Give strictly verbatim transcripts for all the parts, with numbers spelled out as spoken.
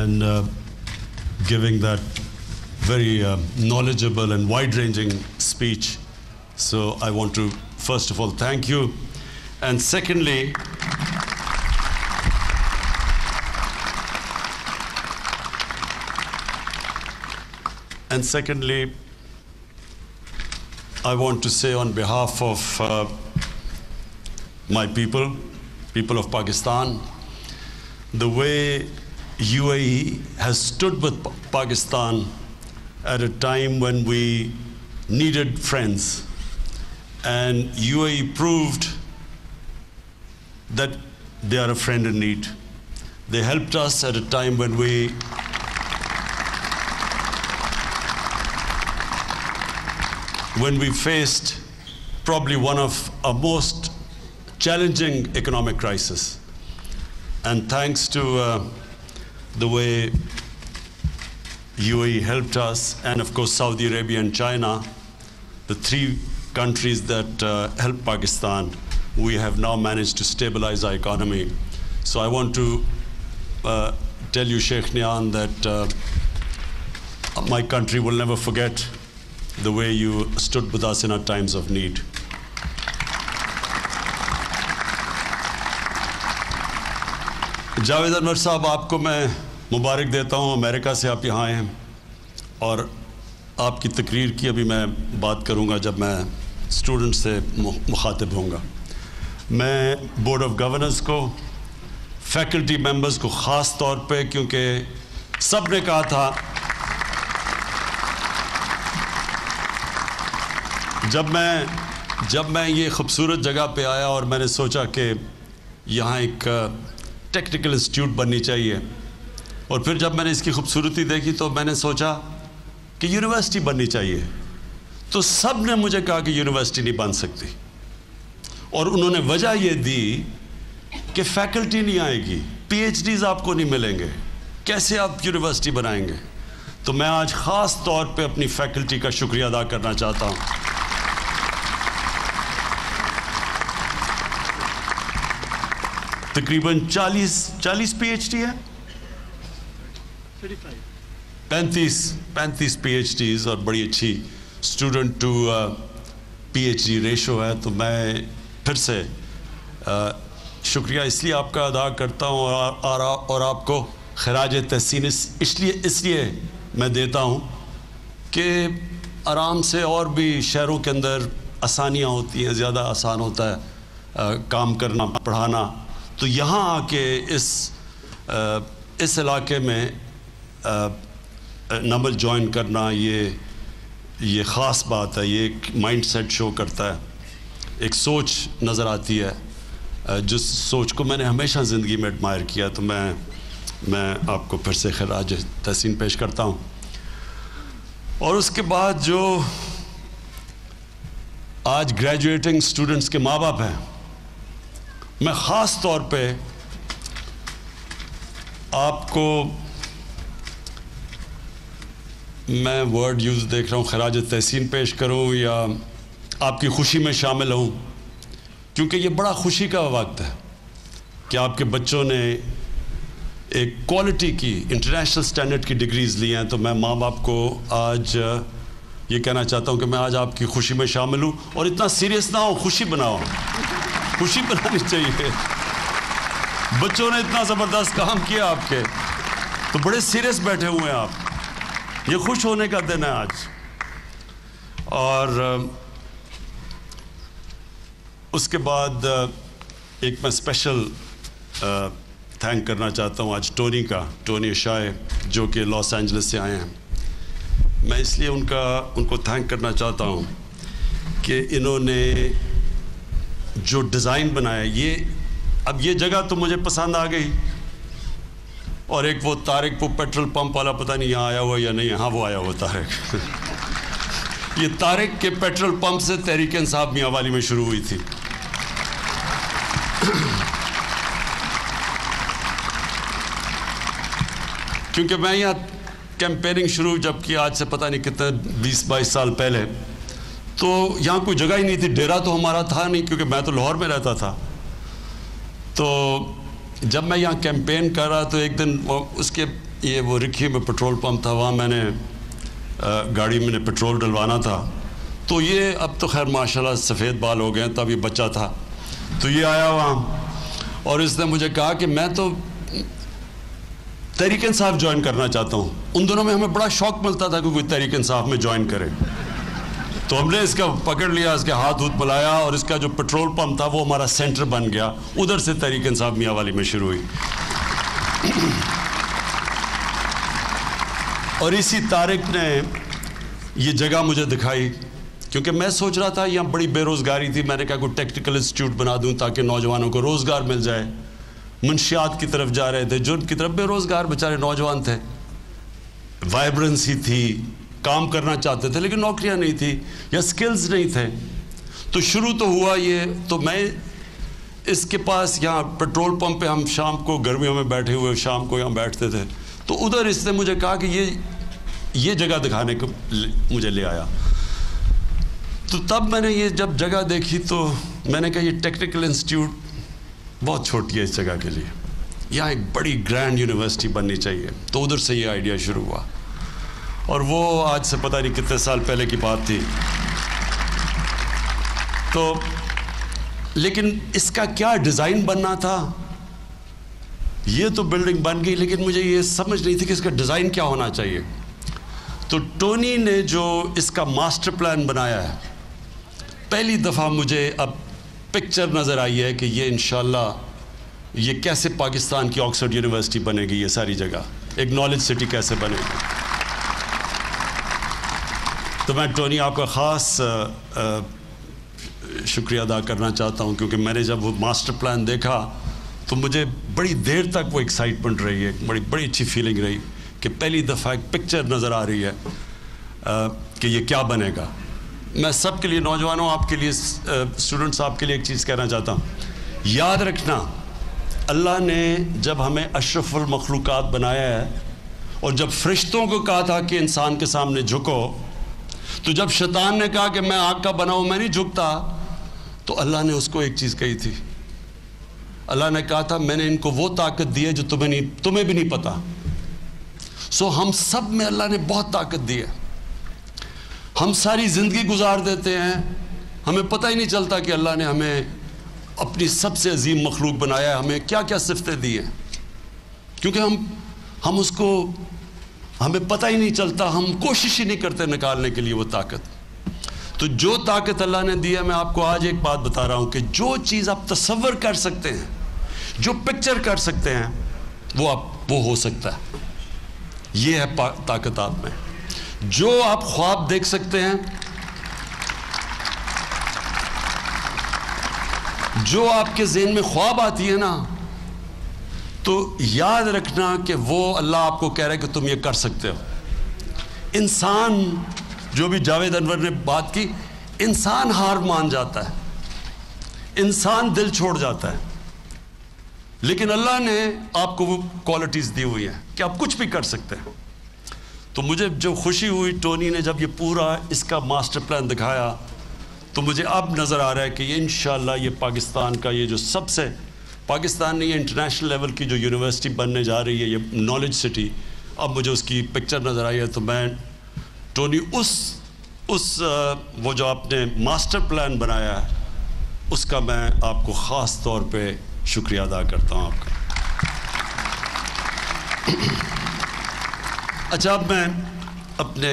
and uh, giving that very uh, knowledgeable and wide-ranging speech. So I want to, first of all, thank you. And secondly, and secondly, I want to say on behalf of uh, my people, people of Pakistan, the way U A E has stood with Pakistan at a time when we needed friends, and U A E proved that they are a friend in need. They helped us at a time when we when we faced probably one of our most challenging economic crisis. And thanks to uh, the way U A E helped us, and of course Saudi Arabia and China, the three countries that uh, helped Pakistan, we have now managed to stabilize our economy. So I want to uh, tell you, Sheikh Nian, that uh, my country will never forget the way you stood with us in our times of need. Javed Anwar साहब, आपको मैं मुबारक देता हूँ, America से आप यहाँ आए हैं, और आपकी तकरीर की अभी मैं बात करूँगा जब मैं स्टूडेंट से मुखातिब होऊंगा। मैं बोर्ड ऑफ गवर्नर्स को, फैकल्टी मेंबर्स को ख़ास तौर पे, क्योंकि सब ने कहा था जब मैं जब मैं ये खूबसूरत जगह पे आया और मैंने सोचा कि यहाँ एक टेक्निकल इंस्टीट्यूट बननी चाहिए, और फिर जब मैंने इसकी खूबसूरती देखी तो मैंने सोचा कि यूनिवर्सिटी बननी चाहिए, तो सब ने मुझे कहा कि यूनिवर्सिटी नहीं बन सकती, और उन्होंने वजह ये दी कि फैकल्टी नहीं आएगी, पीएचडीज आपको नहीं मिलेंगे, कैसे आप यूनिवर्सिटी बनाएंगे। तो मैं आज ख़ास तौर पे अपनी फैकल्टी का शुक्रिया अदा करना चाहता हूँ। तकरीबन चालीस चालीस पीएचडी है, पैंतीस पैंतीस पीएचडीज और बड़ी अच्छी स्टूडेंट टू पीएचडी रेशो है। तो मैं फिर से uh, शुक्रिया इसलिए आपका अदा करता हूँ, और, और, और आपको खराज तहसीन इसलिए इसलिए मैं देता हूँ कि आराम से और भी शहरों के अंदर आसानियाँ होती हैं, ज़्यादा आसान होता है uh, काम करना, पढ़ाना। तो यहाँ आके इस आ, इस इलाके में नमल ज्वाइन करना, ये ये ख़ास बात है, ये एक माइंड सेट शो करता है, एक सोच नज़र आती है जिस सोच को मैंने हमेशा ज़िंदगी में एडमायर किया। तो मैं मैं आपको फिर से खराज तहसीन पेश करता हूँ। और उसके बाद जो आज ग्रेजुएटिंग स्टूडेंट्स के माँ बाप हैं, मैं ख़ास तौर पे आपको, मैं वर्ड यूज़ देख रहा हूँ, खराज तहसीन पेश करूँ या आपकी खुशी में शामिल हूँ, क्योंकि ये बड़ा खुशी का वक्त है कि आपके बच्चों ने एक क्वालिटी की, इंटरनेशनल स्टैंडर्ड की डिग्रीज़ ली हैं। तो मैं माँ बाप को आज ये कहना चाहता हूँ कि मैं आज आपकी खुशी में शामिल हूँ। और इतना सीरियस ना हो, खुशी बनाओ, खुशी बनानी चाहिए। बच्चों ने इतना ज़बरदस्त काम किया आपके, तो बड़े सीरियस बैठे हुए हैं आप, ये खुश होने का दिन है आज। और उसके बाद एक मैं स्पेशल थैंक करना चाहता हूँ आज टोनी का, टोनी शाय, जो कि लॉस एंजलिस से आए हैं। मैं इसलिए उनका उनको थैंक करना चाहता हूँ कि इन्होंने जो डिज़ाइन बनाया, ये अब ये जगह तो मुझे पसंद आ गई, और एक वो तारिक वो पेट्रोल पंप वाला, पता नहीं यहाँ आया हुआ या नहीं, हाँ वो आया हुआ तारिक ये तारिक के पेट्रोल पंप से तहरीक इंसाफ मियाँ वाली में शुरू हुई थी। क्योंकि मैं यहाँ कैंपेनिंग शुरू जब की, आज से पता नहीं कितने बीस बाईस साल पहले, तो यहाँ कोई जगह ही नहीं थी, डेरा तो हमारा था नहीं, क्योंकि मैं तो लाहौर में रहता था। तो जब मैं यहाँ कैंपेन कर रहा तो एक दिन उसके یہ وہ رکھی میں پٹرول پمپ تھا, وہاں میں نے گاڑی میں نے پٹرول ڈلوانا تھا. تو یہ اب تو خیر ماشاءاللہ سفید بال ہو گئے, تب یہ بچہ تھا. تو یہ آیا وہاں اور اس نے مجھے کہا کہ میں تو تحریک انصاف جوائن کرنا چاہتا ہوں. ان دنوں میں ہمیں بڑا شوق ملتا تھا کہ کوئی تحریک انصاف میں جوائن کرے. تو ہم نے اس کا پکڑ لیا, اس کے ہاتھ ہاتھ ملایا, اور اس کا جو پٹرول پمپ تھا وہ ہمارا سینٹر بن گیا. ادھر سے تحریک انصاف میاں والی میں شروع ہوئی. اور اسی طارق نے یہ جگہ مجھے دکھائی, کیونکہ میں سوچ رہا تھا یہاں بڑی بے روزگاری تھی. میں نے کہا کوئی ٹیکنیکل انسٹیٹیوٹ بنا دوں تاکہ نوجوانوں کو روزگار مل جائے. منشیات کی طرف جا رہے تھے, جو ان کی طرف بے روزگار بیچارے نوجوان تھے. وائبرنسی تھی, کام کرنا چاہتے تھے لیکن نوکریاں نہیں تھی یا سکلز نہیں تھے. تو شروع تو ہوا یہ. تو میں اس کے پاس یہاں پٹرول پمپ پہ ہم شام کو گرمیوں میں بیٹھے ہوئے شام کو یہاں بیٹھتے تھے. تو ادھر اس نے مجھے کہا کہ یہ یہ جگہ دکھانے کو مجھے لے آیا. تو تب میں نے یہ جب جگہ دیکھی تو میں نے کہا یہ ٹیکنیکل انسٹیٹیوٹ بہت چھوٹی ہے اس جگہ کے لیے, یہاں ایک بڑی گرینڈ یونیورسٹی بننی چاہیے. تو ادھر سے یہ آئیڈیا شروع ہوا, اور وہ آج سے پتہ نہیں کتنے سال پہلے کی بات تھی. تو لیکن اس کا کیا ڈیزائن بننا تھا, یہ تو بلڈنگ بن گئی, لیکن مجھے یہ سمجھ نہیں تھی کہ اس کا ڈیزائن کیا ہونا چاہیے. تو ٹونی نے جو اس کا ماسٹر پلان بنایا ہے, پہلی دفعہ مجھے اب پکچر نظر آئی ہے کہ یہ انشاءاللہ یہ کیسے پاکستان کی آکسفورڈ یونیورسٹی بنے گی. یہ ساری جگہ ایک نالج سٹی کیسے بنے گی. تو میں ٹونی آپ کا خاص شکریہ ادا کرنا چاہتا ہوں, کیونکہ میں نے جب وہ ماسٹر پلان دیکھا تو مجھے بڑی دیر تک وہ ایکسائٹمنٹ رہی ہے, بڑی بڑی اچھی فیلنگ رہی کہ پہلی دفعہ ایک پکچر نظر آ رہی ہے کہ یہ کیا بنے گا. میں سب کے لیے, نوجوانوں آپ کے لیے, اسٹوڈنٹس آپ کے لیے ایک چیز کہنا چاہتا ہوں. یاد رکھنا, اللہ نے جب ہمیں اشرف المخلوقات بنایا ہے اور جب فرشتوں کو کہا تھا کہ انسان کے سامنے جھکو, تو جب شیطان نے کہا کہ میں آگ کا بنا ہوں میں نہیں جھکتا, تو اللہ نے اس کو ایک چیز کہی تھی. اللہ نے کہا تھا میں نے ان کو وہ طاقت دی ہے جو تمہیں نہیں تمہیں بھی نہیں پتا. سو ہم سب میں اللہ نے بہت طاقت دی ہے. ہم ساری زندگی گزار دیتے ہیں, ہمیں پتہ ہی نہیں چلتا کہ اللہ نے ہمیں اپنی سب سے عظیم مخلوق بنایا ہے, ہمیں کیا کیا صفتیں دی ہیں, کیونکہ ہم ہم اس کو ہمیں پتہ ہی نہیں چلتا, ہم کوشش ہی نہیں کرتے نکالنے کے لیے وہ طاقت. تو جو طاقت اللہ نے دی ہے, میں آپ کو آج ایک بات بتا رہا ہوں کہ جو چیز آپ تصور کر سکتے ہیں, جو پکچر کر سکتے ہیں, وہ آپ وہ ہو سکتا ہے. یہ ہے طاقت آپ میں. جو آپ خواب دیکھ سکتے ہیں, جو آپ کے ذہن میں خواب آتی ہے نا, تو یاد رکھنا کہ وہ اللہ آپ کو کہہ رہا ہے کہ تم یہ کر سکتے ہو. انسان, جو بھی جاوید انور نے بات کی, انسان ہار مان جاتا ہے, انسان دل چھوڑ جاتا ہے, لیکن اللہ نے آپ کو وہ کوالٹیز دی ہوئی ہیں کہ آپ کچھ بھی کر سکتے ہیں. تو مجھے جو خوشی ہوئی ٹونی نے جب یہ پورا اس کا ماسٹر پلان دکھایا, تو مجھے اب نظر آ رہا ہے کہ یہ انشاءاللہ یہ پاکستان کا یہ جو سب سے, پاکستان نے یہ انٹرنیشنل لیول کی جو یونیورسٹی بننے جا رہی ہے, یہ نالج سٹی, اب مجھے اس کی پکچر نظر آئی ہے. تو میں ٹونی اس اس وہ جو آپ نے ماسٹر پلان بنایا ہے, اس کا میں آپ کو خاص طور پہ شکریہ ادا کرتا ہوں آپ کا. اچھا, اب میں اپنے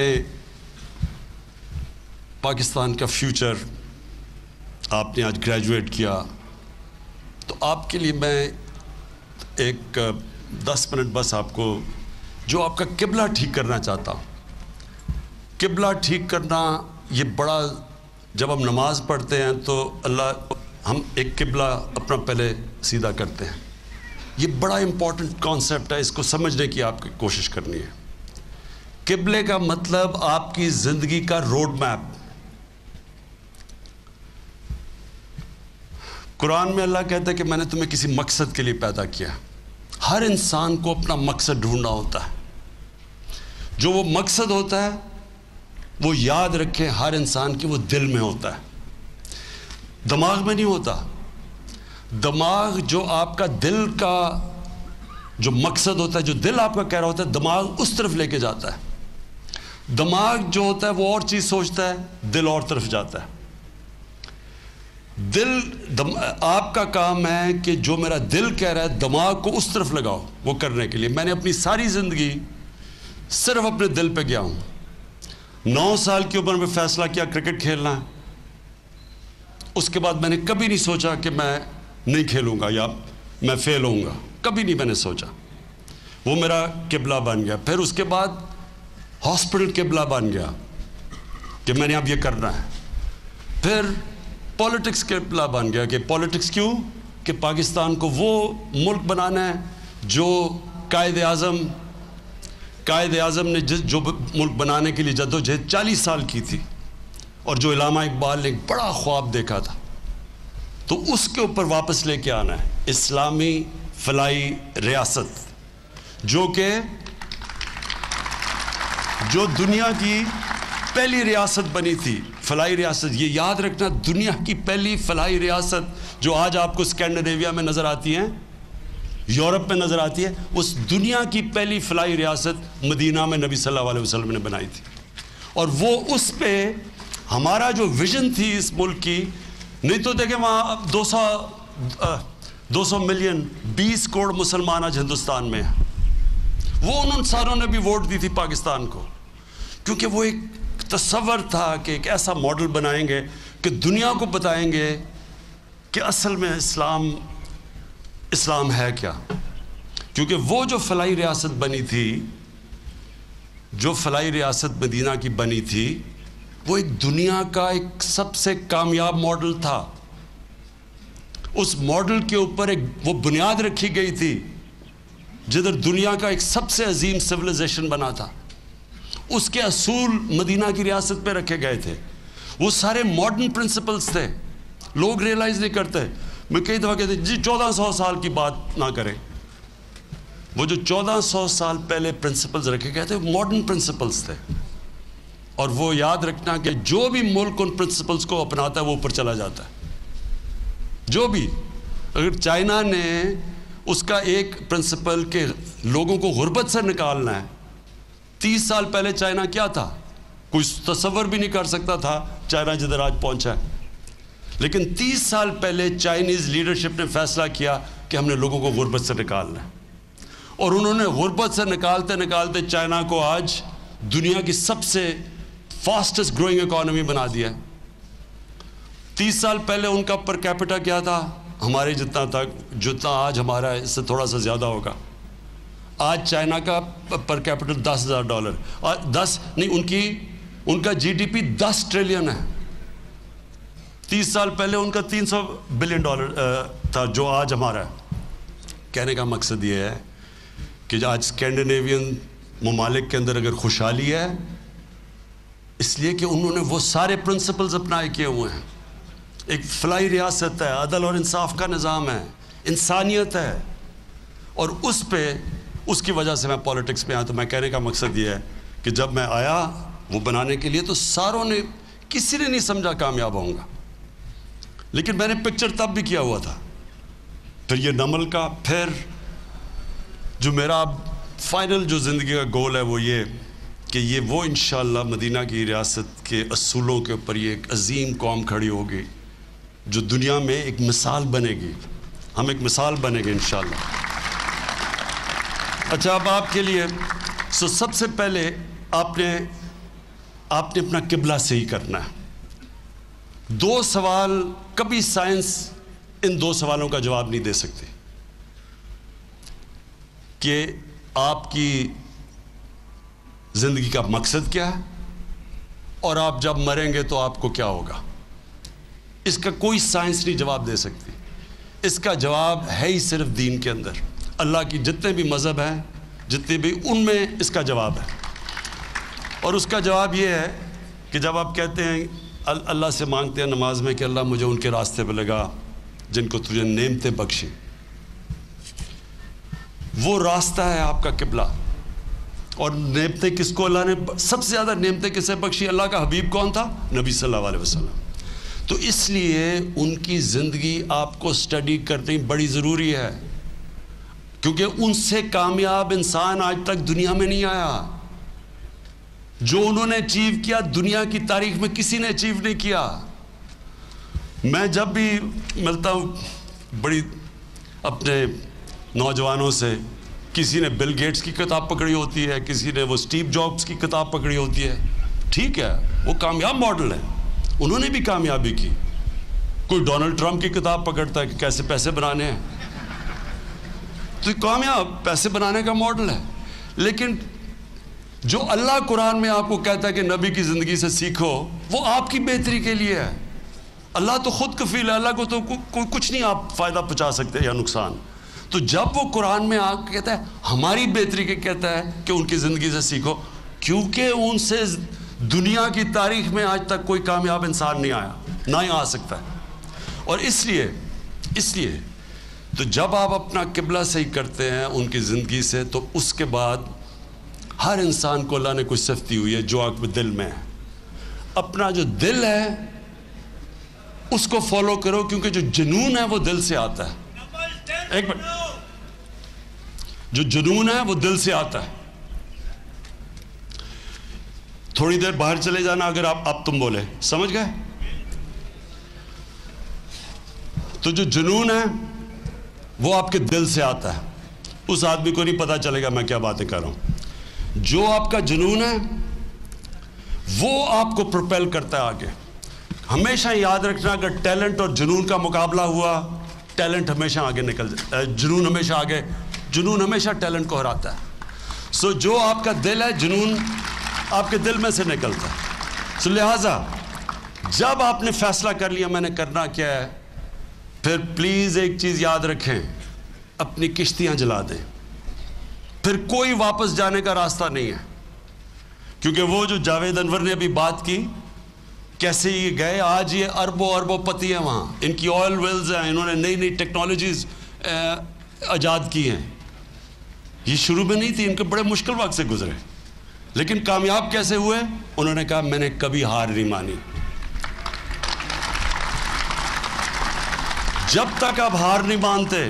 پاکستان کا فیوچر, آپ نے آج گریجویٹ کیا, تو آپ کے لیے میں ایک دس منٹ بس آپ کو جو آپ کا قبلہ ٹھیک کرنا چاہتا ہوں. قبلہ ٹھیک کرنا یہ بڑا, جب ہم نماز پڑھتے ہیں تو اللہ ہم ایک قبلہ اپنا پہلے سیدھا کرتے ہیں. یہ بڑا امپورٹنٹ کانسیپٹ ہے, اس کو سمجھنے کی آپ کی کوشش کرنی ہے. قبلے کا مطلب آپ کی زندگی کا روڈ میپ. قرآن میں اللہ کہتا ہے کہ میں نے تمہیں کسی مقصد کے لیے پیدا کیا. ہر انسان کو اپنا مقصد ڈھونڈنا ہوتا ہے. جو وہ مقصد ہوتا ہے وہ یاد رکھیں ہر انسان کے وہ دل میں ہوتا ہے, دماغ میں نہیں ہوتا. دماغ جو آپ کا دل کا جو مقصد ہوتا ہے, جو دل آپ کا کہہ رہا ہوتا ہے, دماغ اس طرف لے کے جاتا ہے. دماغ جو ہوتا ہے وہ اور چیز سوچتا ہے, دل اور طرف جاتا ہے. دل دم, آپ کا کام ہے کہ جو میرا دل کہہ رہا ہے دماغ کو اس طرف لگاؤ وہ کرنے کے لیے. میں نے اپنی ساری زندگی صرف اپنے دل پہ گیا ہوں. نو سال کی عمر میں فیصلہ کیا کرکٹ کھیلنا ہے. اس کے بعد میں نے کبھی نہیں سوچا کہ میں نہیں کھیلوں گا یا میں فیل ہوں گا, کبھی نہیں میں نے سوچا. وہ میرا قبلہ بن گیا. پھر اس کے بعد ہاسپٹل قبلہ بن گیا کہ میں نے اب یہ کرنا ہے. پھر پولیٹکس قبلہ بن گیا کہ پولیٹکس کیوں, کہ پاکستان کو وہ ملک بنانا ہے جو قائد اعظم قائد اعظم نے جو ملک بنانے کے لیے جدوجہد چالیس سال کی تھی, اور جو علامہ اقبال نے ایک بڑا خواب دیکھا تھا, تو اس کے اوپر واپس لے کے آنا ہے. اسلامی فلاحی ریاست جو کہ جو دنیا کی پہلی ریاست بنی تھی, فلاحی ریاست. یہ یاد رکھنا, دنیا کی پہلی فلاحی ریاست جو آج آپ کو اسکینڈینیویا میں نظر آتی ہیں, یورپ میں نظر آتی ہے, اس دنیا کی پہلی فلاحی ریاست مدینہ میں نبی صلی اللہ علیہ وسلم نے بنائی تھی. اور وہ اس پہ ہمارا جو ویژن تھی اس ملک کی, نہیں تو دیکھیں وہاں دو سو دو سو ملین بیس کروڑ مسلمان آج ہندوستان میں ہیں. وہ ان ساروں نے بھی ووٹ دی تھی پاکستان کو, کیونکہ وہ ایک تصور تھا کہ ایک ایسا ماڈل بنائیں گے کہ دنیا کو بتائیں گے کہ اصل میں اسلام اسلام ہے کیا. کیونکہ وہ جو فلاحی ریاست بنی تھی, جو فلاحی ریاست مدینہ کی بنی تھی, وہ ایک دنیا کا ایک سب سے کامیاب ماڈل تھا. اس ماڈل کے اوپر ایک وہ بنیاد رکھی گئی تھی جدھر دنیا کا ایک سب سے عظیم سویلائزیشن بنا تھا. اس کے اصول مدینہ کی ریاست پہ رکھے گئے تھے. وہ سارے ماڈرن پرنسپلز تھے, لوگ ریئلائز نہیں کرتے. میں کئی دفعہ کہتے جی چودہ سو سال کی بات نہ کریں. وہ جو چودہ سو سال پہلے پرنسپلز رکھے گئے تھے ماڈرن پرنسپلز تھے. اور وہ یاد رکھنا کہ جو بھی ملک ان پرنسپلز کو اپناتا ہے وہ اوپر چلا جاتا ہے. جو بھی, اگر چائنا نے اس کا ایک پرنسپل کہ لوگوں کو غربت سے نکالنا ہے, تیس سال پہلے چائنا کیا تھا, کوئی تصور بھی نہیں کر سکتا تھا چائنا جدھر آج پہنچا ہے. لیکن تیس سال پہلے چائنیز لیڈرشپ نے فیصلہ کیا کہ ہم نے لوگوں کو غربت سے نکالنا ہے, اور انہوں نے غربت سے نکالتے نکالتے چائنا کو آج دنیا کی سب سے فاسٹسٹ گروئنگ اکانومی بنا دیا ہے. تیس سال پہلے ان کا پر کیپٹا کیا تھا, ہمارے جتنا تھا, جتنا آج ہمارا ہے اس سے تھوڑا سا زیادہ ہوگا. آج چائنا کا پر کیپٹل دس ہزار ڈالر, اور دس نہیں, ان کی ان کا جی ڈی پی دس ٹریلین ہے. تیس سال پہلے ان کا تین سو بلین ڈالر تھا جو آج ہمارا ہے. کہنے کا مقصد یہ ہے کہ آج اسکینڈینیوین ممالک کے اندر اگر خوشحالی ہے, اس لیے کہ انہوں نے وہ سارے پرنسپلز اپنائے کیے ہوئے ہیں. ایک فلاحی ریاست ہے, عدل اور انصاف کا نظام ہے, انسانیت ہے, اور اس پہ اس کی وجہ سے میں پولیٹکس میں آیا. تو میں کہنے کا مقصد یہ ہے کہ جب میں آیا وہ بنانے کے لیے تو ساروں نے, کسی نے نہیں سمجھا کامیاب ہوں گا, لیکن میں نے پکچر تب بھی کیا ہوا تھا. پھر یہ نمل کا, پھر جو میرا فائنل جو زندگی کا گول ہے وہ یہ کہ یہ وہ انشاءاللہ مدینہ کی ریاست کے اصولوں کے اوپر یہ ایک عظیم قوم کھڑی ہوگی جو دنیا میں ایک مثال بنے گی. ہم ایک مثال بنے گے انشاءاللہ. اچھا, اب آپ کے لیے سو سب سے پہلے آپ نے آپ نے اپنا قبلہ صحیح کرنا ہے. دو سوال کبھی سائنس ان دو سوالوں کا جواب نہیں دے سکتی کہ آپ کی زندگی کا مقصد کیا ہے اور آپ جب مریں گے تو آپ کو کیا ہوگا. اس کا کوئی سائنس نہیں جواب دے سکتی. اس کا جواب ہے ہی صرف دین کے اندر. اللہ کی جتنے بھی مذہب ہیں, جتنے بھی, ان میں اس کا جواب ہے. اور اس کا جواب یہ ہے کہ جب آپ کہتے ہیں اللہ سے مانگتے ہیں نماز میں کہ اللہ مجھے ان کے راستے پہ لگا جن کو تجھے نعمتیں بخشی, وہ راستہ ہے آپ کا قبلہ. اور نعمتیں کس کو اللہ نے سب سے زیادہ نعمتیں کسے بخشی؟ اللہ کا حبیب کون تھا؟ نبی صلی اللہ علیہ وسلم. تو اس لیے ان کی زندگی آپ کو سٹڈی کرنی بڑی ضروری ہے. کیونکہ ان سے کامیاب انسان آج تک دنیا میں نہیں آیا. جو انہوں نے اچیو کیا دنیا کی تاریخ میں کسی نے اچیو نہیں کیا. میں جب بھی ملتا ہوں بڑی اپنے نوجوانوں سے, کسی نے بل گیٹس کی کتاب پکڑی ہوتی ہے, کسی نے وہ اسٹیو جابس کی کتاب پکڑی ہوتی ہے. ٹھیک ہے, وہ کامیاب ماڈل ہے, انہوں نے بھی کامیابی کی. کوئی ڈونلڈ ٹرمپ کی کتاب پکڑتا ہے کہ کیسے پیسے بنانے ہیں, تو یہ کامیاب پیسے بنانے کا ماڈل ہے. لیکن جو اللہ قرآن میں آپ کو کہتا ہے کہ نبی کی زندگی سے سیکھو, وہ آپ کی بہتری کے لیے ہے. اللہ تو خود کفیل ہے, اللہ کو تو کچھ نہیں آپ فائدہ پہنچا سکتے یا نقصان. تو جب وہ قرآن میں آ کے کہتا ہے ہماری بہتری کے کہتا ہے کہ ان کی زندگی سے سیکھو, کیونکہ ان سے دنیا کی تاریخ میں آج تک کوئی کامیاب انسان نہیں آیا, نہ ہی آ سکتا ہے. اور اس لیے اس لیے تو جب آپ اپنا قبلہ صحیح کرتے ہیں ان کی زندگی سے, تو اس کے بعد ہر انسان کو اللہ نے کچھ صفت دی ہوئی ہے جو آپ کے دل میں ہے. اپنا جو دل ہے اس کو فالو کرو, کیونکہ جو جنون ہے وہ دل سے آتا ہے. ایک منٹ, جو جنون ہے وہ دل سے آتا ہے. تھوڑی دیر باہر چلے جانا, اگر آپ اب تم بولے, سمجھ گئے؟ تو جو جنون ہے وہ آپ کے دل سے آتا ہے. اس آدمی کو نہیں پتا چلے گا میں کیا باتیں کر رہا ہوں. جو آپ کا جنون ہے وہ آپ کو پروپیل کرتا ہے آگے. ہمیشہ یاد رکھنا, اگر ٹیلنٹ اور جنون کا مقابلہ ہوا, ٹیلنٹ ہمیشہ آگے نکل جاتا ہے, جنون ہمیشہ آگے, جنون ہمیشہ ٹیلنٹ کو ہراتا ہے. سو so, جو آپ کا دل ہے, جنون آپ کے دل میں سے نکلتا ہے. سو so, لہٰذا جب آپ نے فیصلہ کر لیا میں نے کرنا کیا ہے, پھر پلیز ایک چیز یاد رکھیں, اپنی کشتیاں جلا دیں. پھر کوئی واپس جانے کا راستہ نہیں ہے. کیونکہ وہ جو جاوید انور نے ابھی بات کی, کیسے یہ گئے, آج یہ اربوں اربوں پتی ہیں وہاں, ان کی آئل ویلز ہیں, انہوں نے نئی نئی ٹیکنالوجیز ایجاد کی ہیں. یہ شروع میں نہیں تھی, ان کے بڑے مشکل وقت سے گزرے, لیکن کامیاب کیسے ہوئے؟ انہوں نے کہا میں نے کبھی ہار نہیں مانی. جب تک آپ ہار نہیں مانتے,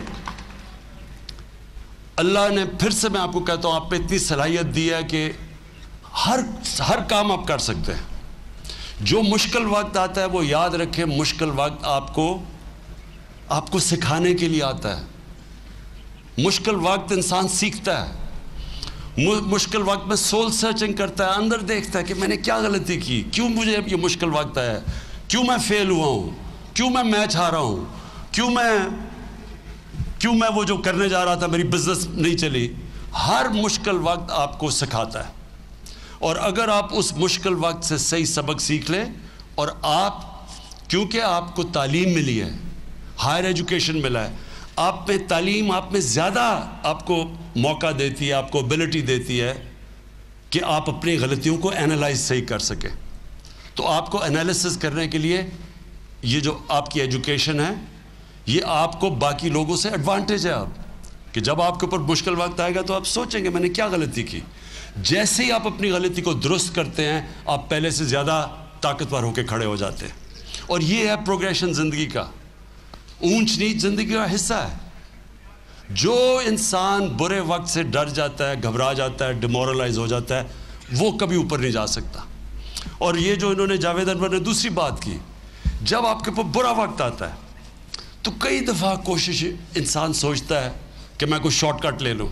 اللہ نے پھر سے میں آپ کو کہتا ہوں آپ پہ اتنی صلاحیت دی ہے کہ ہر ہر کام آپ کر سکتے ہیں. جو مشکل وقت آتا ہے وہ یاد رکھیں, مشکل وقت آپ کو آپ کو سکھانے کے لیے آتا ہے. مشکل وقت انسان سیکھتا ہے. مشکل وقت میں سول سرچنگ کرتا ہے, اندر دیکھتا ہے کہ میں نے کیا غلطی کی, کیوں مجھے اب یہ مشکل وقت آیا, کیوں میں فیل ہوا ہوں, کیوں میں میچ ہارا ہوں, کیوں میں کیوں میں وہ جو کرنے جا رہا تھا میری بزنس نہیں چلی. ہر مشکل وقت آپ کو سکھاتا ہے. اور اگر آپ اس مشکل وقت سے صحیح سبق سیکھ لیں, اور آپ کیونکہ آپ کو تعلیم ملی ہے, ہائر ایجوکیشن ملا ہے, آپ میں تعلیم آپ میں زیادہ آپ کو موقع دیتی ہے, آپ کو ابیلٹی دیتی ہے کہ آپ اپنی غلطیوں کو اینالائز صحیح کر سکیں. تو آپ کو انالیسس کرنے کے لیے یہ جو آپ کی ایجوکیشن ہے, یہ آپ کو باقی لوگوں سے ایڈوانٹیج ہے. آپ کہ جب آپ کے اوپر مشکل وقت آئے گا تو آپ سوچیں گے میں نے کیا غلطی کی. جیسے ہی آپ اپنی غلطی کو درست کرتے ہیں, آپ پہلے سے زیادہ طاقتور ہو کے کھڑے ہو جاتے ہیں. اور یہ ہے پروگریشن زندگی کا. اونچ نیچ زندگی کا حصہ ہے. جو انسان برے وقت سے ڈر جاتا ہے, گھبرا جاتا ہے, ڈیمورلائز ہو جاتا ہے, وہ کبھی اوپر نہیں جا سکتا. اور یہ جو انہوں نے جاوید انور نے دوسری بات کی, جب آپ کے اوپر برا وقت آتا ہے تو کئی دفعہ کوشش انسان سوچتا ہے کہ میں کوئی شارٹ کٹ لے لوں,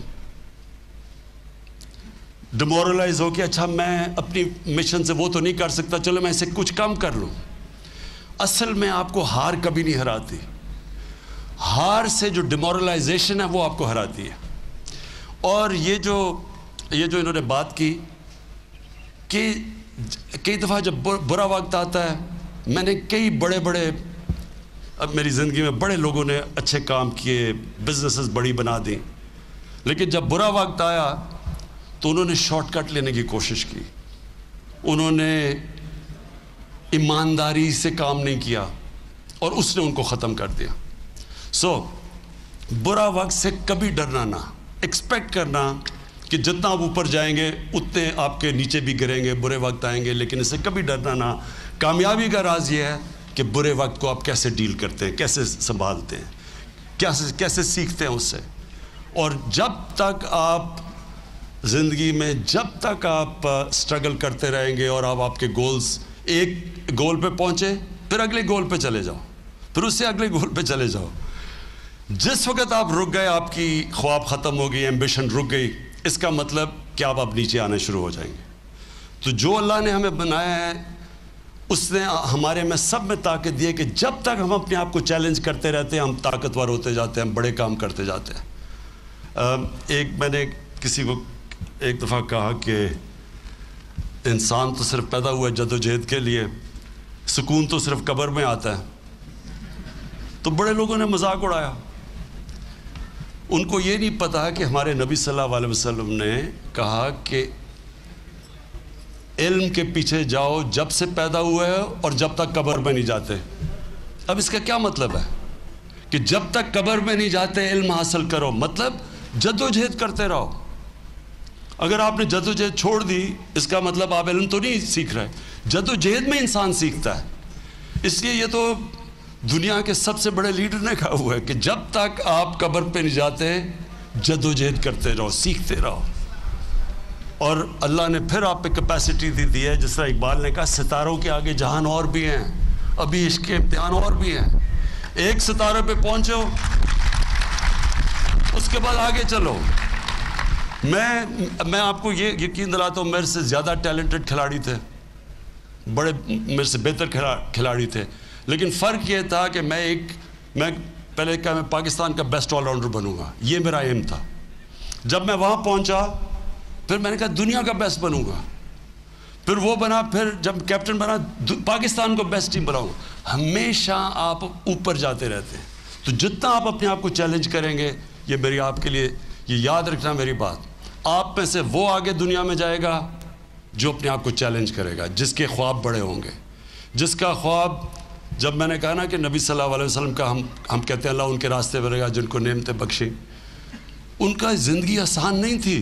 ڈیمورلائز ہو کہ اچھا میں اپنی مشن سے وہ تو نہیں کر سکتا, چلو میں اسے کچھ کم کر لوں. اصل میں آپ کو ہار کبھی نہیں ہراتی. ہار سے جو ڈیمورلائزیشن ہے وہ آپ کو ہراتی ہے. اور یہ جو یہ جو انہوں نے بات کی کہ کئی دفعہ جب برا وقت آتا ہے, میں نے کئی بڑے بڑے اب میری زندگی میں بڑے لوگوں نے اچھے کام کیے, بزنسز بڑی بنا دیں, لیکن جب برا وقت آیا تو انہوں نے شارٹ کٹ لینے کی کوشش کی. انہوں نے ایمانداری سے کام نہیں کیا اور اس نے ان کو ختم کر دیا. سو so, برا وقت سے کبھی ڈرنا نہ, ایکسپیکٹ کرنا کہ جتنا آپ اوپر جائیں گے اتنے آپ کے نیچے بھی گریں گے, برے وقت آئیں گے, لیکن اس سے کبھی ڈرنا نہ. کامیابی کا راز یہ ہے کہ برے وقت کو آپ کیسے ڈیل کرتے ہیں, کیسے سنبھالتے ہیں, کیسے کیسے سیکھتے ہیں اس سے. اور جب تک آپ زندگی میں جب تک آپ سٹرگل کرتے رہیں گے اور آپ آپ کے گولز ایک گول پہ پہنچے پھر اگلے گول پہ چلے جاؤ، پھر اس سے اگلے گول پہ چلے جاؤ. جس وقت آپ رک گئے، آپ کی خواب ختم ہو گئی، ایمبیشن رک گئی، اس کا مطلب کہ آپ اب نیچے آنے شروع ہو جائیں گے. تو جو اللہ نے ہمیں بنایا ہے اس نے ہمارے میں سب میں طاقت دی ہے کہ جب تک ہم اپنے آپ کو چیلنج کرتے رہتے ہیں ہم طاقتور ہوتے جاتے ہیں، ہم بڑے کام کرتے جاتے ہیں. ایک میں نے کسی کو ایک دفعہ کہا کہ انسان تو صرف پیدا ہوا ہے جد و جہد کے لیے، سکون تو صرف قبر میں آتا ہے. تو بڑے لوگوں نے مذاق اڑایا. ان کو یہ نہیں پتا کہ ہمارے نبی صلی اللہ علیہ وسلم نے کہا کہ علم کے پیچھے جاؤ جب سے پیدا ہوئے اور جب تک قبر میں نہیں جاتے. اب اس کا کیا مطلب ہے کہ جب تک قبر میں نہیں جاتے علم حاصل کرو، مطلب جد و جہد کرتے رہو. اگر آپ نے جد و جہد چھوڑ دی اس کا مطلب آپ علم تو نہیں سیکھ رہے. جد و جہد میں انسان سیکھتا ہے. اس لیے یہ تو دنیا کے سب سے بڑے لیڈر نے کہا ہوا ہے کہ جب تک آپ قبر پہ نہیں جاتے جد و جہد کرتے رہو، سیکھتے رہو. اور اللہ نے پھر آپ پہ کیپیسٹی دی دی ہے، جس طرح اقبال نے کہا ستاروں کے آگے جہان اور بھی ہیں، ابھی عشق کے امتحان اور بھی ہیں. ایک ستارے پہ پہنچو اس کے بعد آگے چلو. میں میں آپ کو یہ یقین دلاتا ہوں میرے سے زیادہ ٹیلنٹڈ کھلاڑی تھے، بڑے میرے سے بہتر کھلاڑی تھے، لیکن فرق یہ تھا کہ میں ایک میں پہلے کہا میں پاکستان کا بیسٹ آل راؤنڈر بنوں گا، یہ میرا ایم تھا. جب میں وہاں پہنچا پھر میں نے کہا دنیا کا بیسٹ بنوں گا، پھر وہ بنا، پھر جب کیپٹن بنا پاکستان کو بیسٹ ٹیم بناؤں گا. ہمیشہ آپ اوپر جاتے رہتے ہیں. تو جتنا آپ اپنے آپ کو چیلنج کریں گے، یہ میری آپ کے لیے یہ یاد رکھنا میری بات، آپ میں سے وہ آگے دنیا میں جائے گا جو اپنے آپ کو چیلنج کرے گا، جس کے خواب بڑے ہوں گے، جس کا خواب، جب میں نے کہا نا کہ نبی صلی اللہ علیہ وسلم کا ہم ہم کہتے ہیں اللہ ان کے راستے بڑھے گا جن کو نعمتیں بخشیں. ان کا زندگی آسان نہیں تھی.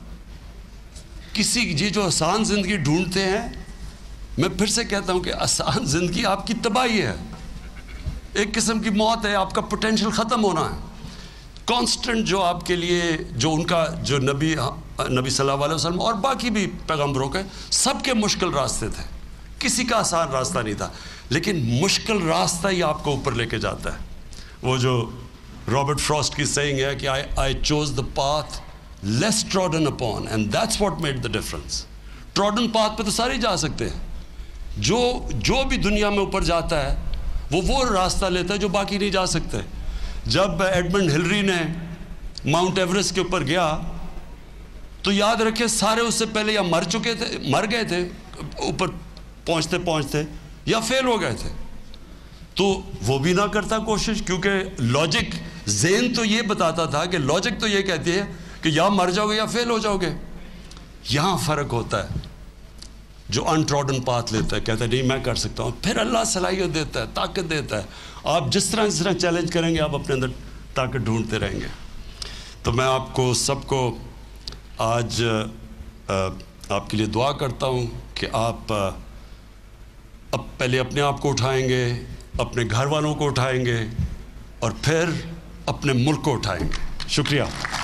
کسی یہ جو آسان زندگی ڈھونڈتے ہیں، میں پھر سے کہتا ہوں کہ آسان زندگی آپ کی تباہی ہے، ایک قسم کی موت ہے، آپ کا پوٹینشیل ختم ہونا ہے. کانسٹنٹ جو آپ کے لیے جو ان کا جو نبی نبی صلی اللہ علیہ وسلم اور باقی بھی پیغمبروں کے سب کے مشکل راستے تھے، کسی کا آسان راستہ نہیں تھا، لیکن مشکل راستہ ہی آپ کو اوپر لے کے جاتا ہے. وہ جو رابرٹ فراسٹ کی سیئنگ ہے کہ I I chose the path less trodden upon and that's what made the difference. trodden path پہ تو سارے جا سکتے ہیں. جو جو بھی دنیا میں اوپر جاتا ہے وہ وہ راستہ لیتا ہے جو باقی نہیں جا سکتے. جب ایڈمنڈ ہلری نے ماؤنٹ ایوریسٹ کے اوپر گیا تو یاد رکھے سارے اس سے پہلے یا مر چکے تھے، مر گئے تھے اوپر پہنچتے پہنچتے، یا فیل ہو گئے تھے. تو وہ بھی نہ کرتا کوشش، کیونکہ لاجک ذہن تو یہ بتاتا تھا کہ لاجک تو یہ کہتی ہے کہ یا مر جاؤ گے یا فیل ہو جاؤ گے. یہاں فرق ہوتا ہے. جو انٹروڈن پاتھ لیتا ہے کہتا ہے نہیں میں کر سکتا ہوں، پھر اللہ صلاحیت دیتا ہے، طاقت دیتا ہے. آپ جس طرح جس طرح چیلنج کریں گے آپ اپنے اندر طاقت ڈھونڈتے رہیں گے. تو میں آپ کو سب کو آج آپ کے لیے دعا کرتا ہوں کہ آپ اب پہلے اپنے آپ کو اٹھائیں گے، اپنے گھر والوں کو اٹھائیں گے، اور پھر اپنے ملک کو اٹھائیں گے. شکریہ.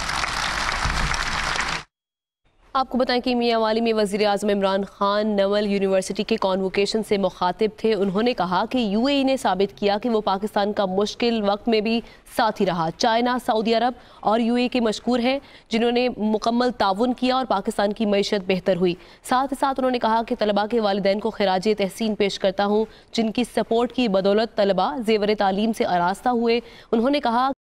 آپ کو بتائیں کہ میاں والی میں وزیر اعظم عمران خان نول یونیورسٹی کے کانوکیشن سے مخاطب تھے. انہوں نے کہا کہ یو اے ای نے ثابت کیا کہ وہ پاکستان کا مشکل وقت میں بھی ساتھی رہا. چائنا، سعودی عرب اور یو اے ای کے مشکور ہیں جنہوں نے مکمل تعاون کیا اور پاکستان کی معیشت بہتر ہوئی. ساتھ ہی ساتھ انہوں نے کہا کہ طلباء کے والدین کو خراج تحسین پیش کرتا ہوں جن کی سپورٹ کی بدولت طلباء زیور تعلیم سے آراستہ ہوئے. انہوں نے کہا